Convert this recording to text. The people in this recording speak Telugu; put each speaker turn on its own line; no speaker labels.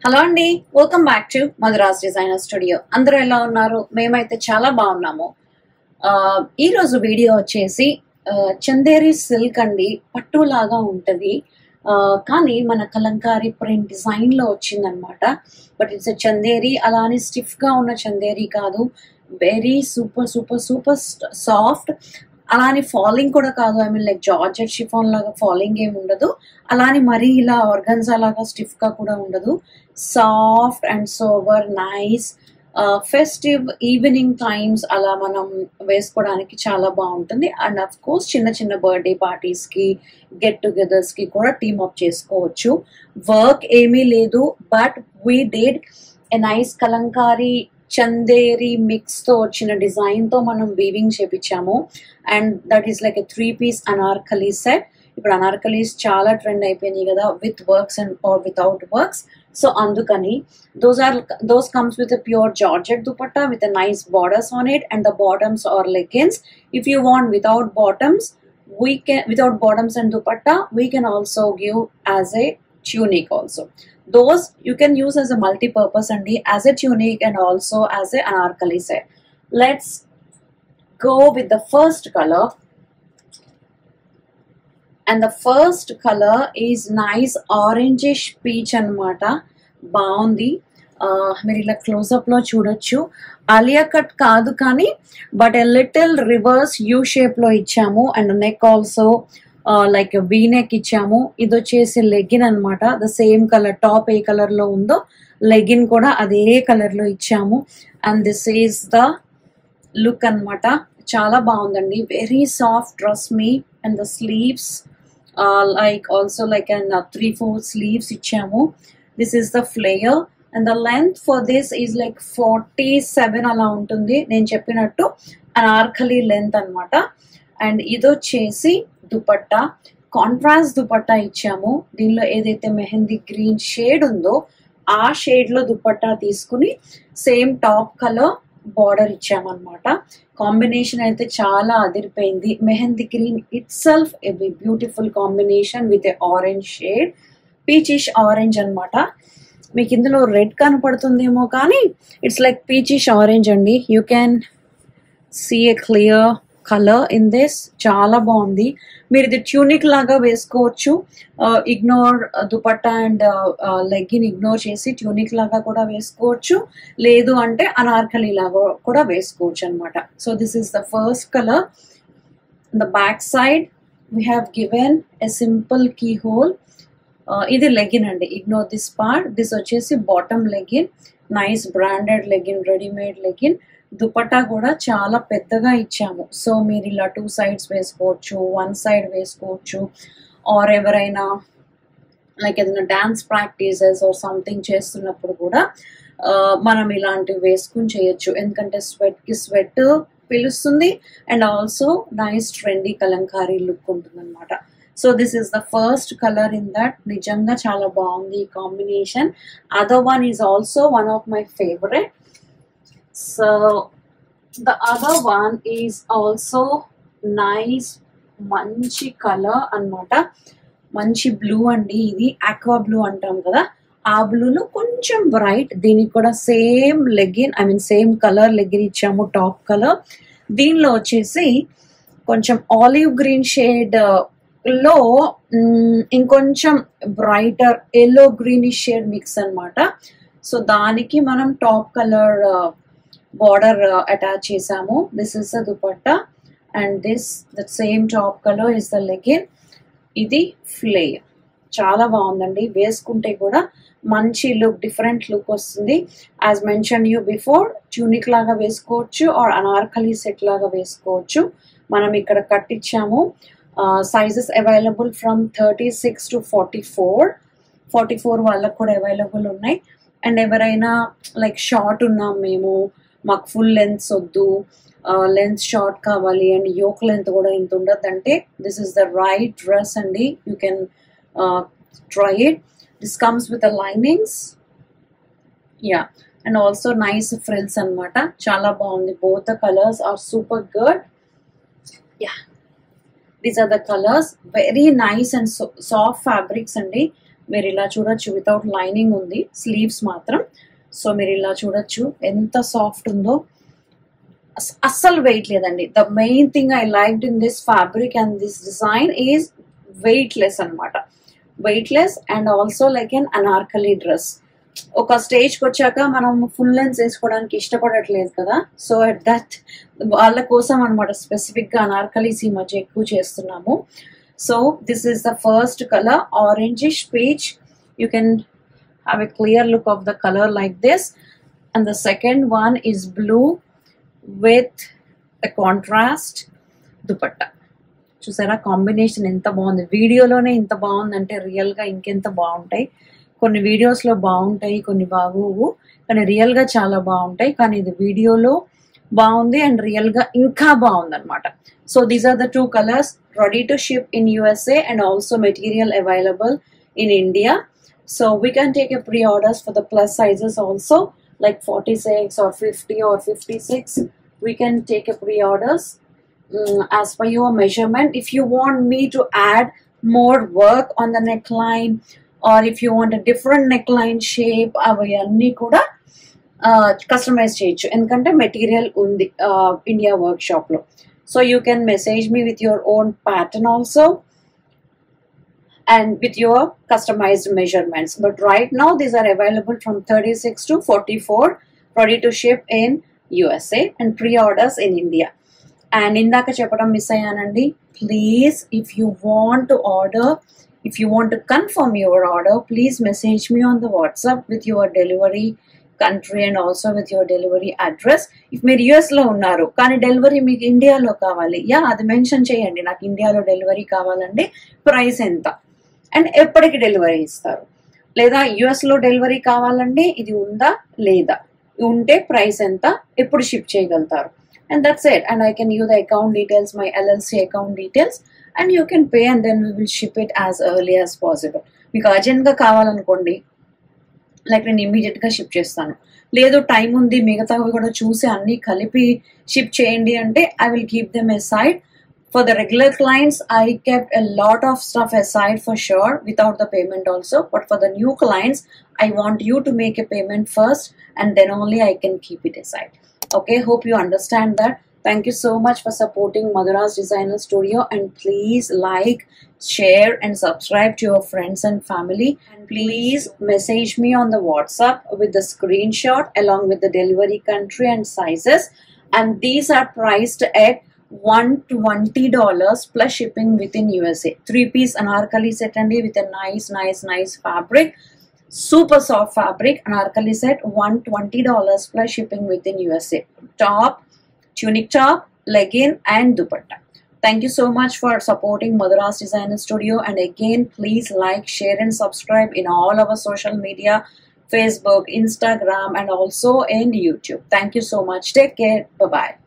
హలో అండి, welcome back to Madhura's designer studio. అందరూ ఎలా ఉన్నారు? మేమైతే చాలా బాగున్నాము. ఈ రోజు వీడియో వచ్చేసి చందేరి సిల్క్ అండి, పట్టులాగా ఉంటుంది. కానీ మన కలంకారీ ప్రింట్ డిజైన్ లో వచ్చిందనమాట. బట్ ఇట్స్ చందేరి, అలా అని స్టిఫ్ గా ఉన్న చందేరి కాదు. Very super super super soft. అలానే ఫాలింగ్ కూడా కాదు. I mean like georgette chiffon లాగా ఫాలింగ్ ఏమి ఉండదు. అలానే మరీ ఇలా ఆర్గన్జా లాగా స్టిఫ్ గా కూడా ఉండదు. Soft and sober, nice. Festive evening times అలా మనం వేసుకోవడానికి చాలా బాగుంటుంది. అండ్ అఫ్ కోర్స్ చిన్న చిన్న బర్త్డే పార్టీస్ కి, గెట్ టుగెదర్స్ కి కూడా టీమ్ అప్ చేసుకోవచ్చు. వర్క్ ఏమీ లేదు, but we did a nice Kalamkari Chanderi mix తో వచ్చిన డిజైన్ తో మనం వీవింగ్ చేపించాము. And that is like a 3-piece Anarkali set. ఇప్పుడు అనార్కలీస్ చాలా ట్రెండ్ అయిపోయినాయి కదా, with works and or without works. So అందుకని those comes with a pure georgette dupatta with a nice borders on it, and the bottoms are leggings. If you want without bottoms and dupatta, we can also give as a tunic also. Those you can use as a multi-purpose and as a tunic and also as a anarkali set. Let's go with the first color. And the first color is nice orangish peach అన్నమాట. బాగుంది. మీరు ఇలా క్లోజ్అప్ లో చూడొచ్చు. ఆలియా కట్ కాదు కానీ but a little reverse U shape లో ఇచ్చాము. And neck also like V neck ఇచ్చాము. ఇది వచ్చేసి లెగిన్ అనమాట. ద సేమ్ కలర్, టాప్ ఏ కలర్ లో ఉందో లెగిన్ కూడా అదే కలర్ లో ఇచ్చాము. And this is the look అనమాట. చాలా బాగుందండి. వెరీ సాఫ్ట్ డ్రెస్ మీ. And the sleeves like also like an 3/4 sleeves ఇచ్చాము. This is the flare and the length for this is like 47 అలా ఉంటుంది. నేను చెప్పినట్టు అనార్కలి లెంత్ అన్నమాట. అండ్ ఇది వచ్చేసి దుపట్టా, కాంట్రాస్ట్ దుపట్టా ఇచ్చాము. దీనిలో ఏదైతే మెహందీ గ్రీన్ షేడ్ ఉందో ఆ షేడ్ లో దుపట్టా తీసుకుని సేమ్ టాప్ కలర్ బార్డర్ ఇచ్చామన్నమాట. కాంబినేషన్ అయితే చాలా అదిరిపోయింది. Mehndi green itself a beautiful combination with a orange shade, peachish orange అన్నమాట. మీకు ఇందులో రెడ్ కనపడుతుందేమో కానీ ఇట్స్ లైక్ పీచిష్ ఆరెంజ్ అండి. You can see a clear colour in this. చాలా బాగుంది. మీరు ఇది ట్యూనిక్ లాగా వేసుకోవచ్చు. Ignore dupatta and legging ignore చేసి ట్యూనిక్ లాగా కూడా వేసుకోవచ్చు. లేదు అంటే అనార్కలి లాగా కూడా వేసుకోవచ్చు అనమాట. So this is the first colour. The back side we have given a simple keyhole. ఇది లెగిన్ అండి. Ignore this part. దిస్ వచ్చేసి bottom legging. Nice branded legging, readymade legging. Dupatta కూడా చాలా పెద్దగా ఇచ్చాము. సో మీరు ఇలా 2 sides వేసుకోవచ్చు, 1 side వేసుకోవచ్చు. ఆర్ ఎవరైనా లైక్ ఏదైనా డాన్స్ ప్రాక్టీసెస్ ఆర్ సంథింగ్ చేస్తున్నప్పుడు కూడా మనం ఇలాంటివి వేసుకుని చేయొచ్చు. ఎందుకంటే స్వెట్ కి స్వెట్ పిలుస్తుంది and also nice trendy Kalamkari look ఉంటుంది అనమాట. So this is the first colour in that. నిజంగా చాలా బాగుంది ఈ combination. Other one is also one of my favourite. So the other one is also nice, మంచి కలర్ అన్నమాట. మంచి బ్లూ అండి. ఇది ఆక్వా బ్లూ అంటాం కదా, ఆ బ్లూలో కొంచెం బ్రైట్. దీనికి కూడా same legging, I mean same colour legging ఇచ్చాము, టాప్ కలర్. దీనిలో వచ్చేసి కొంచెం ఆలివ్ గ్రీన్ షేడ్ లో ఇంకొంచెం brighter yellow greenish shade mix అన్నమాట. సో దానికి మనం టాప్ కలర్ బార్డర్ అటాచ్ చేసాము. This is the dupatta and the same top colour is the legging. ఇది ఫ్లేర్. చాలా బాగుందండి. వేసుకుంటే కూడా మంచి లుక్, డిఫరెంట్ లుక్ వస్తుంది. As mention you before, tunic లాగా వేసుకోవచ్చు ఆర్ అనార్కలి సెట్ లాగా వేసుకోవచ్చు. మనం ఇక్కడ కట్ ఇచ్చాము. సైజెస్ అవైలబుల్ ఫ్రమ్ 36 to 44 వాళ్ళకు కూడా అవైలబుల్ ఉన్నాయి. అండ్ ఎవరైనా లైక్ షార్ట్ ఉన్నాం మేము, మాకు ఫుల్ లెంత్ వద్దు, లెంత్ షార్ట్ కావాలి అండ్ యోక్ లెంత్ కూడా ఇంత ఉండదు అంటే this is the right dress అండి. You can try it. This comes with linings, yeah, and also nice frills అనమాట. చాలా బాగుంది. Both the colours are super good. Yeah, these are the colours. Very nice and soft fabrics అండి. మీరు ఇలా చూడొచ్చు, వితౌట్ లైనింగ్ ఉంది, స్లీవ్స్ మాత్రం. సో మీరు ఇలా చూడొచ్చు ఎంత సాఫ్ట్ ఉందో, అస్సలు వెయిట్ లేదండి. The main thing I liked in this fabric and this design is weightless అనమాట. Weightless and also like an Anarkali dress. ఒక స్టేజ్కి వచ్చాక మనం ఫుల్ లెన్స్ వేసుకోవడానికి ఇష్టపడట్లేదు కదా, సో అట్ దట్ వాళ్ళ కోసం అనమాట స్పెసిఫిక్గా అనార్కలీస్ ఈ మధ్య ఎక్కువ చేస్తున్నాము. So this is the first colour, orangish peach. You can have a clear look of the colour like this. And the second one is blue with a contrast dupatta. చూసారా కాంబినేషన్ ఎంత బాగుంది. వీడియోలోనే ఇంత బాగుందంటే రియల్గా ఇంకెంత బాగుంటాయి. కొన్ని వీడియోస్లో బాగుంటాయి, కొన్ని బాగోవు, కానీ రియల్గా చాలా బాగుంటాయి. కానీ ఇది వీడియోలో బాగుంది అండ్ రియల్గా ఇంకా బాగుంది అనమాట. So these are the two colours, ready to ship in USA and also material available in India. So we can take a pre-orders for the plus sizes also, like 46 or 50 or 56. We can take a pre-orders as per your measurement. If you want me to add more work on the neckline, or if you want a different neckline shape, అవన్నీ కూడా కస్టమైజ్ చేయొచ్చు, ఎందుకంటే మెటీరియల్ ఉంది ఇండియా వర్క్ షాప్లో. So you can message me with your own pattern also and with your customized measurements. But right now these are available from 36 to 44, ready to ship in USA and pre-orders in India. And ఇందాక చెప్పడం మిస్ అయ్యానండి, please if you want to order, if you want to confirm your order, please message me on the WhatsApp with your delivery country and also with your delivery address. If మీరు యూఎస్లో ఉన్నారు కానీ డెలివరీ మీకు ఇండియాలో కావాలి, అది మెన్షన్ చేయండి. నాకు ఇండియాలో డెలివరీ కావాలంటే ప్రైస్ ఎంత అండ్ ఎప్పటికి డెలివరీ ఇస్తారు, లేదా యూఎస్లో డెలివరీ కావాలంటే ఇది ఉందా లేదా, ఉంటే ప్రైస్ ఎంత, ఎప్పుడు షిప్ చేయగలుగుతారు. And that's it. And I can use the account details, my LLC account details, and you can pay and then we will ship it as early as possible. మీకు అర్జెంట్గా కావాలనుకోండి, లైక్ నేను ఇమీడియట్గా షిప్ చేస్తాను. లేదు టైం ఉంది మిగతావి కూడా చూసి అన్నీ కలిపి షిప్ చేయండి అంటే I will keep them aside. For the regular clients, I kept a lot of stuff aside for sure without the payment also. But for the new clients, I want you to make a payment first and then only I can keep it aside. Okay, hope you understand that. Thank you so much for supporting Madhura's Designer Studio, and please like, share and subscribe to your friends and family. And please message me on the WhatsApp with the screenshot along with the delivery country and sizes. And these are priced at $120 plus shipping within USA. 3-piece anarkali set and with a nice fabric. Super soft fabric anarkali set, $120 plus shipping within USA. Top, tunic top, legging and dupatta. Thank you so much for supporting Madhura's Designer Studio, and again please like, share and subscribe in all our social media, Facebook, Instagram and also in YouTube. Thank you so much. Take care. Bye bye.